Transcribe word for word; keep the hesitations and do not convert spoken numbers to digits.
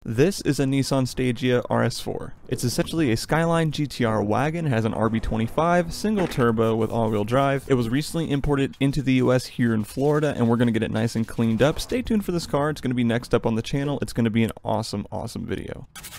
This is a Nissan Stagea R S four. It's essentially a Skyline G T R Wagon. It has an R B twenty-five, single turbo with all-wheel drive. It was recently imported into the U S here in Florida, and we're going to get it nice and cleaned up. Stay tuned for this car. It's going to be next up on the channel. It's going to be an awesome, awesome video.